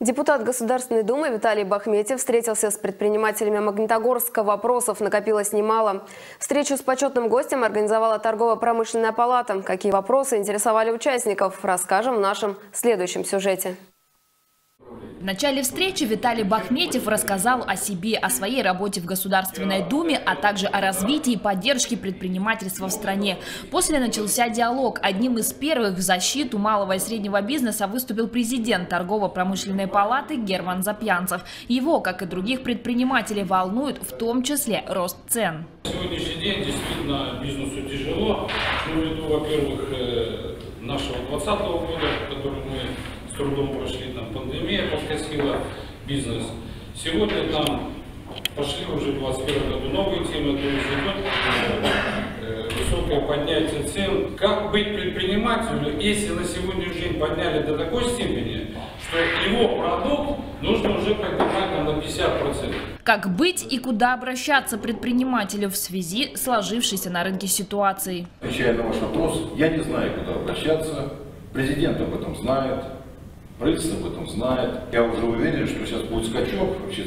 Депутат Государственной Думы Виталий Бахметьев встретился с предпринимателями Магнитогорска. Вопросов накопилось немало. Встречу с почетным гостем организовала торгово-промышленная палата. Какие вопросы интересовали участников, расскажем в нашем следующем сюжете. В начале встречи Виталий Бахметьев рассказал о себе, о своей работе в Государственной Думе, а также о развитии и поддержке предпринимательства в стране. После начался диалог. Одним из первых в защиту малого и среднего бизнеса выступил президент торгово-промышленной палаты Герман Запьянцев. Его, как и других предпринимателей, волнует в том числе рост цен. На сегодняшний день действительно бизнесу тяжело. Ввиду, во-первых, нашего 2020 года, который мы с трудом прошли, там пандемия подкосила бизнес. Сегодня там пошли уже в 2021 году новые темы, то есть идет высокое поднятие цен. Как быть предпринимателю, если на сегодняшний день подняли до такой степени, что его продукт нужно уже поднимать на 50%. Как быть и куда обращаться предпринимателю в связи с сложившейся на рынке ситуацией? Отвечая на ваш вопрос, я не знаю, куда обращаться. Президент об этом знает, правительство об этом знает. Я уже уверен, что сейчас будет скачок. Вообще,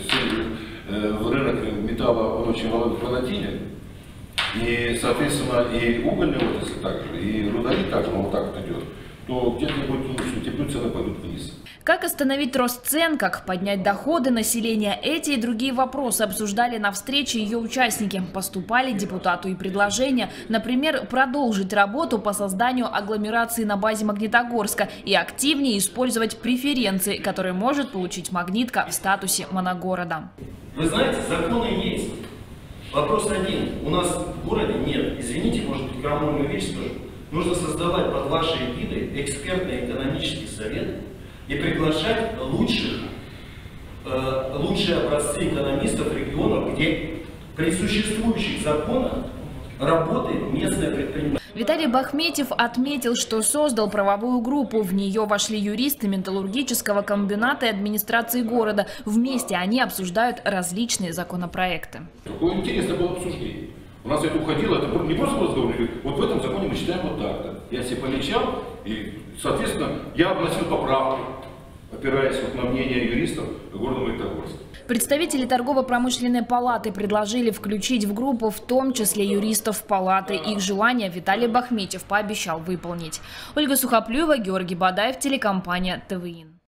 рынок металла он очень волатилен. И, соответственно, и угольная отрасль также, и рудовик также, вот так вот идет, то где-нибудь в сентябре цены пойдут вниз. Как остановить рост цен, как поднять доходы населения, эти и другие вопросы обсуждали на встрече ее участники. Поступали депутату и предложения, например, продолжить работу по созданию агломерации на базе Магнитогорска и активнее использовать преференции, которые может получить Магнитка в статусе моногорода. Вы знаете, законы есть. Вопрос один. У нас в городе нет. Извините, может быть, крамольную вещь скажу. Нужно создавать под вашей эгидой экспертный экономический совет и приглашать лучшие образцы экономистов регионов, где при существующих законах работает местное предпринимательство. Виталий Бахметьев отметил, что создал правовую группу. В нее вошли юристы металлургического комбината и администрации города. Вместе они обсуждают различные законопроекты. Какое интересное было обсуждение. У нас это уходило, это не просто разговор, вот в этом законе мы считаем вот так-то. Я себе помечал, и, соответственно, я вносил поправки, опираясь вот на мнение юристов города Магнитогорска. Представители торгово-промышленной палаты предложили включить в группу в том числе юристов палаты. Их желание Виталий Бахметьев пообещал выполнить. Ольга Сухоплюева, Георгий Бадаев, телекомпания ТВИН.